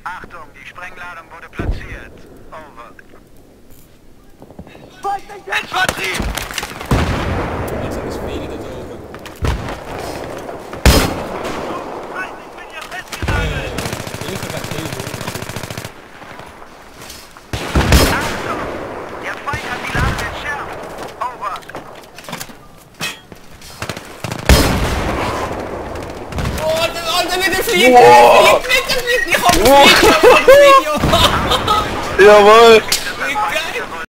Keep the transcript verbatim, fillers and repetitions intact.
Achtung, die Sprengladung wurde platziert. Over. Infanterie! Jetzt sind es viele da oben. Ich bin hier festgenagelt! Hilfe bei Hilfe. Achtung! Der Feind hat die Lage entschärft. Over. Oh, der Alter mit dem Fliegen! Der fliegt mit, der fliegt! Ich hab das Video! Ich hab das Video! Jawohl!